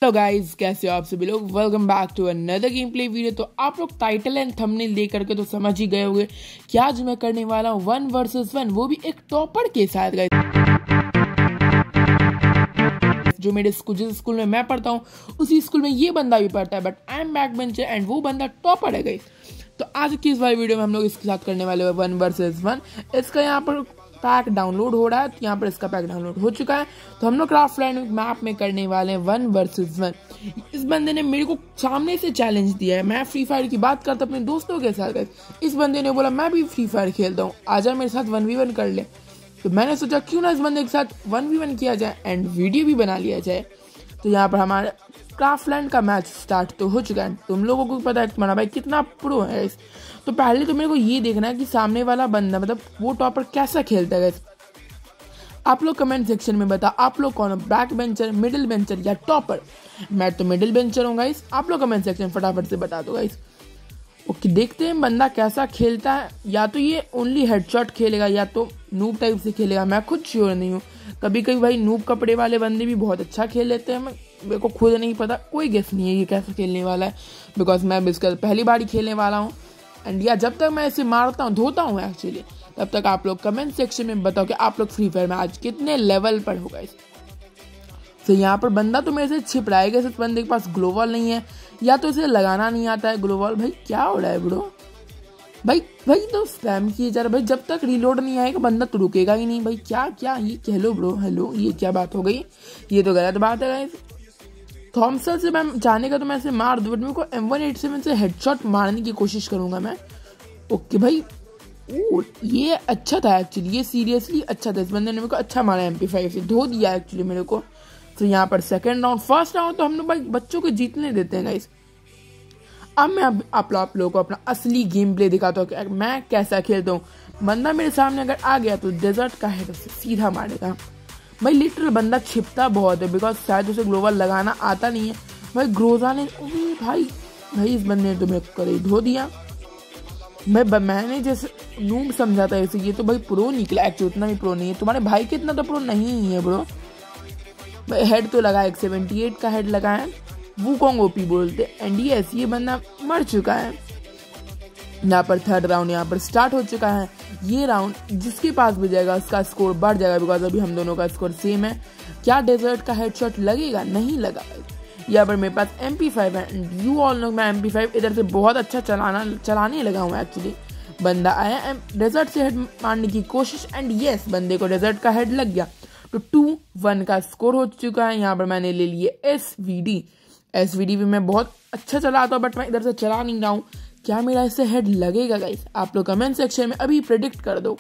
Hello guys, कैसे हो आप सभी लोग। Welcome back to another gameplay video. तो आप लोग टाइटल एंड थंबनेल देख करके तो समझ ही गए होंगे कि आज मैं करने वाला हूँ 1 वर्सेस 1, वो भी एक टॉपर के साथ गाइस। जो मेरे जिस स्कूल में मैं पढ़ता हूँ उसी स्कूल में ये बंदा भी पढ़ता है, but I am back bencher and वो बंदा टॉपर है गाइस। तो आज की इस वाली वीडियो में हम लोग इसके साथ करने वाले हैं 1 वर्सेस 1। इसका यहाँ पर पैक डाउनलोड हो रहा है, तो यहाँ पर इसका पैक डाउनलोड हो चुका है। तो हम लोग क्राफ्टलैंड मैप में करने वाले हैं 1 वर्सेस 1। इस बंदे ने मेरे को सामने से चैलेंज दिया है। मैं फ्री फायर की बात करता अपने दोस्तों के साथ, इस बंदे ने बोला मैं भी फ्री फायर खेलता हूँ, आजा मेरे साथ 1v1 कर ले। तो मैंने सोचा क्यों ना इस बंदे के साथ 1v1 किया जाए एंड वीडियो भी बना लिया जाए। तो यहाँ पर हमारा क्राफ्टलैंड का मैच स्टार्ट तो हो चुका है। तुम लोगों को पता है तुम्हारा भाई कितना प्रो है। तो पहले तो मेरे को ये देखना है कि सामने वाला बंदा मतलब वो टॉपर कैसा खेलता है। आप लोग कमेंट सेक्शन में बताओ आप लोग कौन हो, बैक बेंचर, मिडिल बेंचर या टॉपर। मैं तो मिडिल बेंचर हूँ गाइस। आप लोग कमेंट सेक्शन फटाफट से बता दो गाइस। ओके, देखते हैं बंदा कैसा खेलता है। या तो ये ओनली हेडशॉट खेलेगा या तो नूब टाइप से खेलेगा, मैं खुद श्योर नहीं हूँ। कभी कभी भाई नूब कपड़े वाले बंदे भी बहुत अच्छा खेल लेते हैं। मेरे को खुद नहीं पता, कोई गेस नहीं है ये कैसे खेलने वाला है, बिकॉज मैं इसका पहली बार ही खेलने वाला हूँ। एंड या जब तक मैं इसे मारता हूँ, धोता हूँ एक्चुअली, तब तक आप लोग कमेंट सेक्शन में बताओ कि आप लोग फ्री फायर में आज कितने लेवल पर होगा। तो यहाँ पर बंदा तो मेरे से छिप रहा है। इस बंदे के पास ग्लोवल नहीं है या तो इसे लगाना नहीं आता है ग्लोवल। भाई क्या हो रहा है ब्रो, भाई तो स्पैम किए जा रहा है भाई। जब तक रीलोड नहीं आएगा बंदा तो रुकेगा ही नहीं भाई। क्या ये हेलो ब्रो, हेलो, ये क्या बात हो गई, ये तो गलत बात है गाइस। थॉमसन से मैं चाहने का तो मैं इसे मार दूँ, बट मेरे को M187 से हेडशॉट मारने की कोशिश करूंगा मैं। ओके भाई, ये अच्छा था एक्चुअली, ये सीरियसली अच्छा था। इस बंदे ने मेरे को अच्छा मारा, MP5 से धो दिया एक्चुअली मेरे को। तो यहाँ पर सेकंड राउंड, फर्स्ट राउंड तो हम लोग भाई बच्चों को जीतने देते हैं गाइस। अब मैं आप लोगों को अपना असली गेम प्ले दिखाता हूँ कि मैं कैसा खेलता हूँ। बंदा मेरे सामने अगर आ गया तो डेजर्ट का है तो सीधा मारेगा भाई। लिटरल बंदा छिपता बहुत है, बिकॉज शायद उसे ग्लोवल लगाना आता नहीं है भाई। ग्रोजा ने भाई इस बंदे ने तो मेरे को करे धो दिया। मैंने जैसे नूब समझा था ऐसे, ये तो भाई प्रो निकला एक्चुअली। उतना भी प्रो नहीं है, तुम्हारे भाई के इतना तो प्रो नहीं है ब्रो। भाई हेड तो लगा, 178 का हेड लगा है, वुकोंग ओपी बोलते। एंड यस, ये बंदा मर चुका है। यहाँ पर थर्ड राउंड यहाँ पर स्टार्ट हो चुका है। ये राउंड जिसके पास भी जाएगा उसका स्कोर बढ़ जाएगा, बिकॉज अभी हम दोनों का स्कोर सेम है। क्या डेजर्ट का हेडशॉट लगेगा? नहीं लगा। यहाँ पर मेरे पास MP5 है। यू ऑल नो मैं MP5 इधर से बहुत अच्छा चलाने लगा हूँ एक्चुअली। बंदा आया डेजर्ट से हेड मारने की कोशिश एंड यस, बंदे को डेजर्ट का हेड लग गया। तो 2-1 का स्कोर हो चुका है। यहाँ पर मैंने ले लिए SVD भी मैं बहुत अच्छा चलाता हूँ, बट मैं इधर से चला नहीं रहा हूँ। क्या मेरा इससे हेड लगेगा गाइस? आप लोग कमेंट सेक्शन में अभी प्रेडिक्ट कर दो।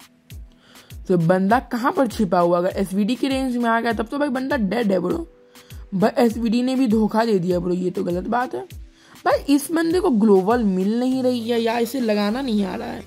तो बंदा कहाँ पर छिपा हुआ? अगर SVD की रेंज में आ गया तब तो भाई बंदा डेड है ब्रो। भाई SVD ने भी धोखा दे दिया ब्रो, ये तो गलत बात है भाई। इस बंदे को ग्लोवल मिल नहीं रही है या इसे लगाना नहीं आ रहा है।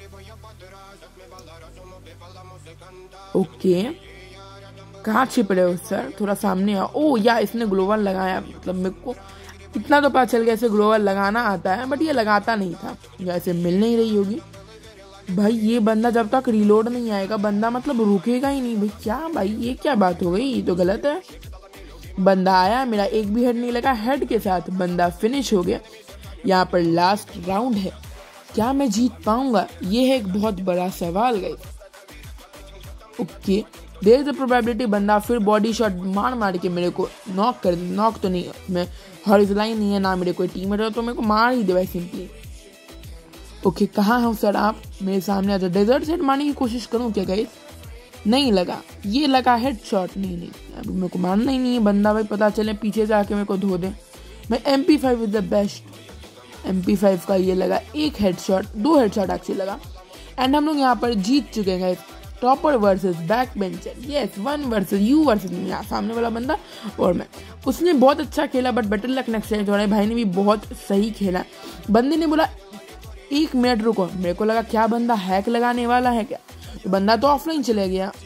ओके, कहाँ छिप रहे हो सर? थोड़ा सामने आओ। ओ या इसने ग्लोवल लगाया, मतलब मेरे को इतना तो पता चल गया इसे ग्लोवल लगाना आता है, बट ये लगाता नहीं था या इसे मिल नहीं रही होगी। भाई ये बंदा जब तक रीलोड नहीं आएगा बंदा मतलब रुकेगा ही नहीं भाई। क्या भाई ये क्या बात हो गई, ये तो गलत है। बंदा आया, मेरा एक भी हेड नहीं लगा, हेड के साथ बंदा फिनिश हो गया। यहाँ पर लास्ट राउंड है, क्या मैं जीत पाऊंगा? ये है एक बहुत बड़ा सवाल guys. Okay, there is a probability बंदा फिर बॉडी शॉट मार के मेरे को नॉक कर दे। नॉक तो नहीं, मैं हॉरिजॉन्टल नहीं है ना मेरे कोई टीममेट है, तो मेरे को मार ही दे भाई सिंपली। ओके, कहाँ हो सर आप? मेरे सामने आ जाओ। डेजर्ट सेट मारने की कोशिश करूँ क्या गाइस? नहीं लगा। ये लगा हेडशॉट। नहीं अभी मेरे को मारना ही नहीं है। बंदा भाई पता चले पीछे से आके मेरे को धो दे। मैं MP5 is the best. MP5 का ये लगा एक हेडशॉट, 2 हेडशॉट एक्चुअली लगा। एंड हम लोग यहाँ पर जीत चुके हैं guys. Topper versus back bencher, yes 1 versus you versus यहाँ सामने वाला बंदा और मैं। उसने बहुत अच्छा खेला, but better luck next time. तुम्हारे भाई ने भी बहुत सही खेला। बंदे ने बोला 1 मिनट रुको, मेरे को लगा क्या बंदा हैक लगाने वाला है क्या, तो बंदा तो ऑफलाइन चले गया।